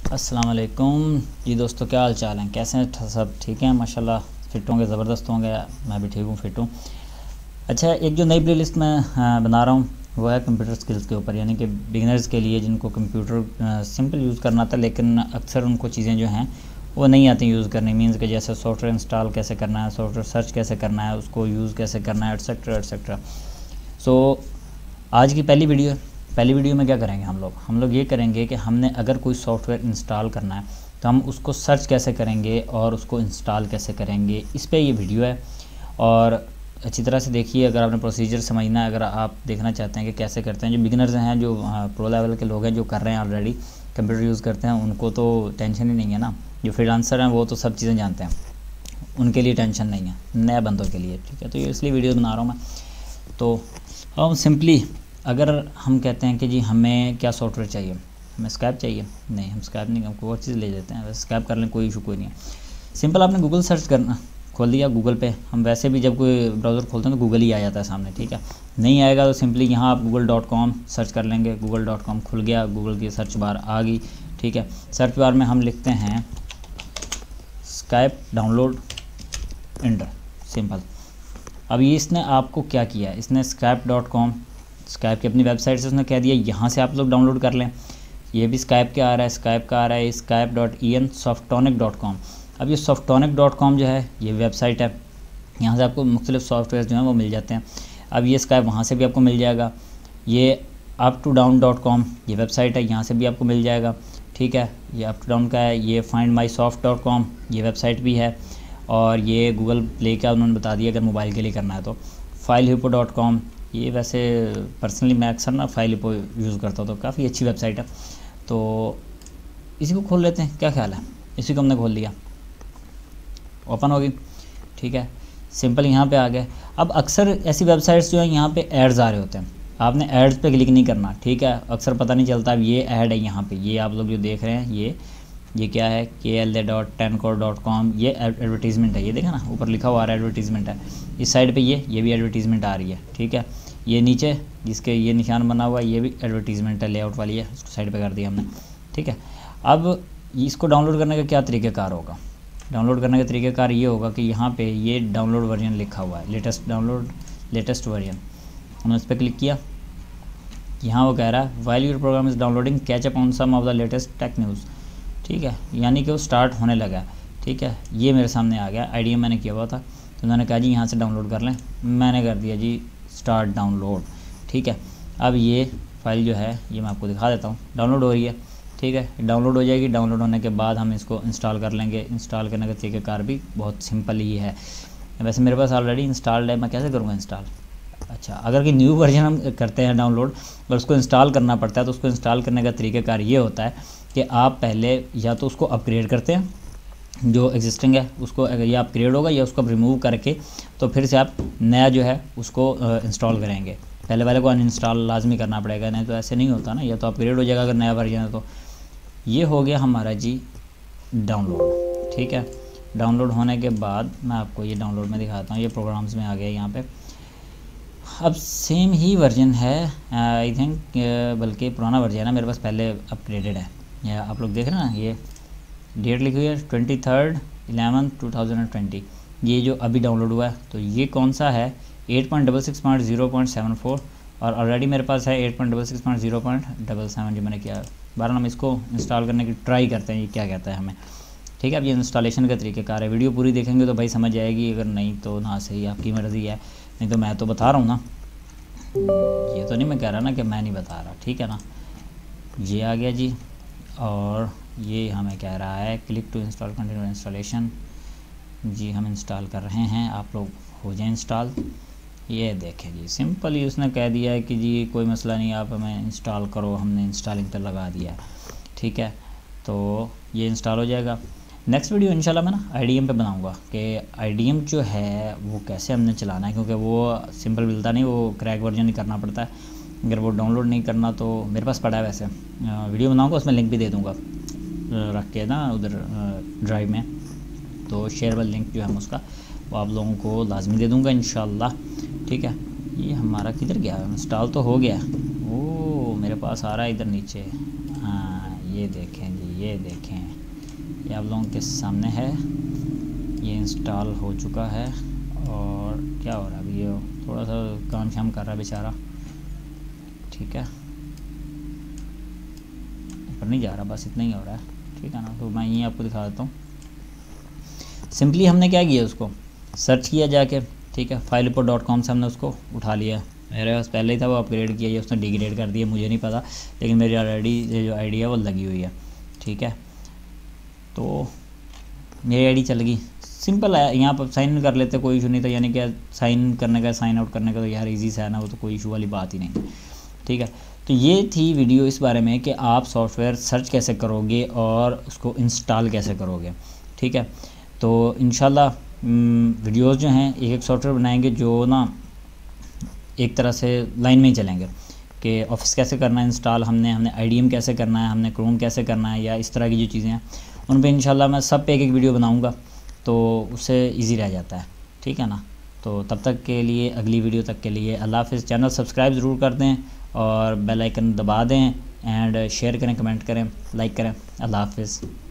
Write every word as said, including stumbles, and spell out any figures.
अस्सलाम वालेकुम जी दोस्तों, क्या हाल चाल हैं, कैसे हैं सब? ठीक हैं माशाल्लाह, फिट होंगे, ज़बरदस्त होंगे। मैं भी ठीक हूँ, फिट हूँ। अच्छा, एक जो नई प्लेलिस्ट मैं बना रहा हूँ वो है कंप्यूटर स्किल्स के ऊपर, यानी कि बिगिनर्स के लिए जिनको कंप्यूटर सिंपल यूज़ करना था, लेकिन अक्सर उनको चीज़ें जो हैं वो नहीं आती यूज़ करनी। मीन्स कि जैसे सॉफ्टवेयर इंस्टॉल कैसे करना है, सॉफ्टवेयर सर्च कैसे करना है, उसको यूज़ कैसे करना है, एटसेट्रा एटसेट्रा। सो आज की पहली वीडियो पहली वीडियो में क्या करेंगे हम लोग हम लोग ये करेंगे कि हमने अगर कोई सॉफ्टवेयर इंस्टॉल करना है तो हम उसको सर्च कैसे करेंगे और उसको इंस्टॉल कैसे करेंगे, इस पे ये वीडियो है। और अच्छी तरह से देखिए, अगर आपने प्रोसीजर समझना है, अगर आप देखना चाहते हैं कि कैसे करते हैं, जो बिगिनर्स हैं, जो प्रो लेवल के लोग हैं, जो कर रहे हैं ऑलरेडी कंप्यूटर यूज़ करते हैं, उनको तो टेंशन ही नहीं है ना। जो फ्रीलांसर हैं वो तो सब चीज़ें जानते हैं, उनके लिए टेंशन नहीं है, नए बंदों के लिए। ठीक है, तो ये इसलिए वीडियो बना रहा हूँ मैं। तो हम सिंपली अगर हम कहते हैं कि जी हमें क्या सॉफ्टवेयर चाहिए, हमें स्कैप चाहिए, नहीं हम स्कैप नहीं, हमको और चीज़ ले लेते हैं। वैसे स्कैप कर लें, कोई इशू कोई नहीं है। सिंपल आपने गूगल सर्च करना खोल दिया गूगल पे। हम वैसे भी जब कोई ब्राउज़र खोलते हैं तो गूगल ही आ जाता है सामने। ठीक है, नहीं आएगा तो सिंपली यहाँ आप गूगल डॉट कॉम सर्च कर लेंगे। गूगल डॉट कॉम खुल गया, गूगल की सर्च बार आ गई। ठीक है, सर्च बार में हम लिखते हैं स्कैप डाउनलोड इंटर, सिंपल। अब ये इसने आपको क्या किया, इसने स्कैप डॉट कॉम स्कैप की अपनी वेबसाइट से उसने कह दिया यहाँ से आप लोग डाउनलोड कर लें। ये भी स्कैप का आ रहा है, स्कैप का आ रहा है scap dot E N Softonic dot com. अब ये सॉफ्टोनिक डॉट कॉम जो है ये वेबसाइट है, यहाँ से आपको मुख्तलिफ सॉफ्टवेयर जो हैं वो मिल जाते हैं। अब ये स्कैप वहाँ से भी आपको मिल जाएगा। ये up to down dot com ये वेबसाइट है, यहाँ से भी आपको मिल जाएगा। ठीक है, ये अप टू डाउन का है। ये find my soft dot com ये वेबसाइट भी है, और ये गूगल प्ले का उन्होंने बता दिया अगर मोबाइल के लिए करना है तो। फाइल हिपो डॉट कॉम, ये वैसे पर्सनली मैं अक्सर ना फाइल हिपो यूज़ करता हूँ, तो काफ़ी अच्छी वेबसाइट है। तो इसी को खोल लेते हैं, क्या ख्याल है? इसी को हमने खोल लिया, ओपन होगी। ठीक है, सिंपल यहाँ पे आ गए। अब अक्सर ऐसी वेबसाइट्स जो हैं यहाँ पे एड्स आ रहे होते हैं, आपने एड्स पे क्लिक नहीं करना। ठीक है, अक्सर पता नहीं चलता। अब ये ऐड है यहाँ पे, ये आप लोग जो देख रहे हैं ये ये क्या है, K L A dot tencore dot com, ये एडवर्टीज़मेंट है। ये देखा ना, ऊपर लिखा हुआ आ रहा है एडवर्टीज़मेंट है। इस साइड पे ये ये भी एडवर्टीज़मेंट आ रही है। ठीक है, ये नीचे जिसके ये निशान बना हुआ है ये भी एडवर्टीज़मेंट है, लेआउट वाली है, उसको साइड पे कर दिया हमने। ठीक है, अब इसको डाउनलोड करने का क्या तरीक़ाकार होगा? डाउनलोड करने का तरीक़ाकार ये होगा कि यहाँ पे ये डाउनलोड वर्जन लिखा हुआ है, लेटेस्ट डाउनलोड लेटेस्ट वर्जन। हमने उस पर क्लिक किया, यहाँ वो कह रहा है while your program is downloading catch up on some of the latest tech news. ठीक है, यानी कि वो स्टार्ट होने लगा। ठीक है, ये मेरे सामने आ गया, आई डी एम मैंने किया हुआ था, तो उन्होंने कहा जी यहाँ से डाउनलोड कर लें। मैंने कर दिया जी स्टार्ट डाउनलोड। ठीक है, अब ये फाइल जो है ये मैं आपको दिखा देता हूँ, डाउनलोड हो रही है। ठीक है, डाउनलोड हो जाएगी। डाउनलोड होने के बाद हम इसको इंस्टॉल कर लेंगे। इंस्टॉल करने का तरीक़ाकार भी बहुत सिंपल ही है। वैसे मेरे पास ऑलरेडी इंस्टॉल्ड है, मैं कैसे करूँगा इंस्टॉल? अच्छा, अगर कि न्यू वर्जन हम करते हैं डाउनलोड और उसको इंस्टॉल करना पड़ता है, तो उसको इंस्टॉल करने का तरीक़ाकार ये होता है कि आप पहले या तो उसको अपग्रेड करते हैं, जो एग्जिस्टिंग है उसको अगर ये अपग्रेड होगा, या उसको रिमूव करके तो फिर से आप नया जो है उसको इंस्टॉल करेंगे। पहले वाले को अनइंस्टॉल लाजमी करना पड़ेगा, नहीं तो ऐसे नहीं होता ना, या तो अपग्रेड हो जाएगा अगर नया वर्जन है तो। ये हो गया हमारा जी डाउनलोड। ठीक है, डाउनलोड होने के बाद मैं आपको ये डाउनलोड में दिखाता हूँ। ये प्रोग्राम्स में आ गया यहाँ पे। अब सेम ही वर्जन है आई थिंक, बल्कि पुराना वर्जन है मेरे पास, पहले अपग्रेडेड है। या आप लोग देख रहे हैं ना, ये डेट लिखी हुई है twenty third eleven two thousand twenty. ये जो अभी डाउनलोड हुआ है, तो ये कौन सा है? Eight point double six point zero point seven four, और ऑलरेडी मेरे पास है eight point double six point zero point double seven जो मैंने किया। बारह हम इसको इंस्टॉल करने की ट्राई करते हैं, ये क्या कहता है हमें। ठीक है, अब ये इंस्टॉलेशन का तरीक़ाकार है। वीडियो पूरी देखेंगे तो भाई समझ आएगी, अगर नहीं तो ना सही, आपकी मर्ज़ी है। नहीं तो मैं तो बता रहा हूँ ना, ये तो नहीं मैं कह रहा ना कि मैं नहीं बता रहा। ठीक है ना, ये आ गया जी, और ये हमें कह रहा है click to install continue installation. जी हम इंस्टॉल कर रहे हैं, आप लोग हो जाए इंस्टॉल। ये देखें जी, सिंपल ही उसने कह दिया है कि जी कोई मसला नहीं, आप हमें इंस्टॉल करो। हमने इंस्टॉलिंग पर लगा दिया है। ठीक है, तो ये इंस्टॉल हो जाएगा। नेक्स्ट वीडियो इंशाल्लाह मैं ना आई डी एम पे बनाऊंगा कि आई डी एम जो है वो कैसे हमने चलाना है, क्योंकि वो सिंपल मिलता नहीं, वो क्रैक वर्जन ही करना पड़ता है। अगर वो डाउनलोड नहीं करना तो मेरे पास पड़ा है, वैसे वीडियो बनाऊंगा, उसमें लिंक भी दे दूंगा रख के ना उधर ड्राइव में, तो शेयरेबल लिंक जो है उसका वो आप लोगों को लाजमी दे दूंगा इंशाल्लाह। ठीक है, ये हमारा किधर गया? इंस्टॉल तो हो गया। ओ मेरे पास आ रहा है इधर नीचे, हाँ ये देखें जी, ये देखें, ये आप लोगों के सामने है, ये इंस्टॉल हो चुका है। और क्या हो रहा है अभी, ये थोड़ा सा काम शाम कर रहा है बेचारा, ठीक है, ऊपर नहीं जा रहा, बस इतना ही हो रहा है, ठीक है ना। तो मैं यहीं आपको दिखा देता हूँ। सिंपली हमने क्या किया, उसको सर्च किया जाके, ठीक है, फाइल रिपोर्ट डॉट कॉम से हमने उसको उठा लिया। मेरे पास पहले ही था, वो अपग्रेड किया, या उसने डिग्रेड कर दिया, मुझे नहीं पता, लेकिन मेरी ऑलरेडी ये जो आईडी है वो लगी हुई है, ठीक है। तो मेरी आईडी चल गई, सिंपल है, यहाँ पर साइन इन कर लेते, कोई इशू नहीं था। यानी कि साइन करने का, साइन आउट करने का तो यार इजी सा है ना, वो तो कोई इशू वाली बात ही नहीं, ठीक है। तो ये थी वीडियो इस बारे में कि आप सॉफ्टवेयर सर्च कैसे करोगे और उसको इंस्टॉल कैसे करोगे, ठीक है। तो इंशाल्लाह वीडियोस जो हैं, एक एक सॉफ्टवेयर बनाएंगे जो ना एक तरह से लाइन में ही चलेंगे कि ऑफिस कैसे करना है इंस्टॉल, हमने हमने आई डी एम कैसे करना है, हमने क्रोम कैसे करना है, या इस तरह की जो चीज़ें हैं उन पे इंशाल्लाह मैं सब पे एक एक वीडियो बनाऊंगा, तो उससे इजी रह जाता है, ठीक है ना। तो तब तक के लिए, अगली वीडियो तक के लिए अल्लाह हाफ़िज़। चैनल सब्सक्राइब ज़रूर कर दें और बेल आइकन दबा दें, एंड शेयर करें, कमेंट करें, लाइक करें। अल्लाह हाफ़िज़।